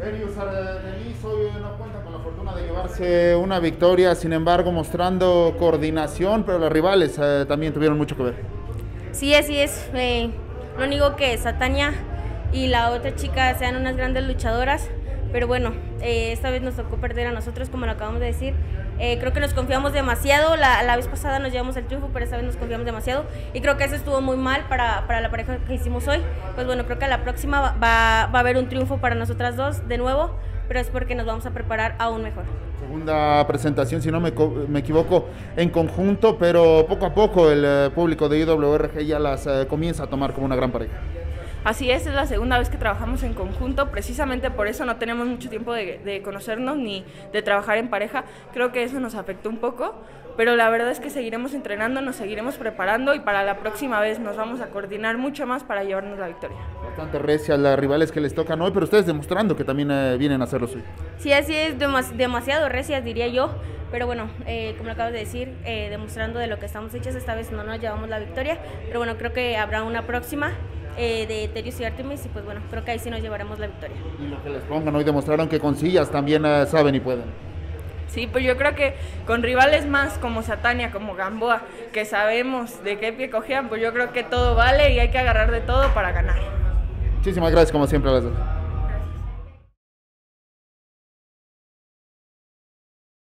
Terius Denis hoy no cuenta con la fortuna de llevarse una victoria, sin embargo mostrando coordinación, pero los rivales también tuvieron mucho que ver. Sí, así es. Lo único que Satania y la otra chica sean unas grandes luchadoras, pero bueno, esta vez nos tocó perder a nosotros, como lo acabamos de decir. Creo que nos confiamos demasiado, la vez pasada nos llevamos el triunfo, pero esta vez nos confiamos demasiado y creo que eso estuvo muy mal para la pareja que hicimos hoy. Pues bueno, creo que a la próxima va a haber un triunfo para nosotras dos de nuevo, pero es porque nos vamos a preparar aún mejor. Segunda presentación, si no me equivoco, en conjunto, pero poco a poco el público de IWRG ya las comienza a tomar como una gran pareja. Así es la segunda vez que trabajamos en conjunto, precisamente por eso no tenemos mucho tiempo de conocernos ni de trabajar en pareja. Creo que eso nos afectó un poco, pero la verdad es que seguiremos entrenando, nos seguiremos preparando y para la próxima vez nos vamos a coordinar mucho más para llevarnos la victoria. Bastante recias las rivales que les tocan hoy, pero ustedes demostrando que también vienen a hacer lo suyo. Sí, así es, demasiado recias diría yo, pero bueno, como lo acabas de decir, demostrando de lo que estamos hechas, esta vez no nos llevamos la victoria, pero bueno, creo que habrá una próxima de Terius y Artemis y pues bueno, creo que ahí sí nos llevaremos la victoria. Y lo que les pongan hoy demostraron que con sillas también saben y pueden. Sí, pues yo creo que con rivales más como Satania, como Gamboa, que sabemos de qué pie cogían, pues yo creo que todo vale y hay que agarrar de todo para ganar. Muchísimas gracias como siempre a las dos.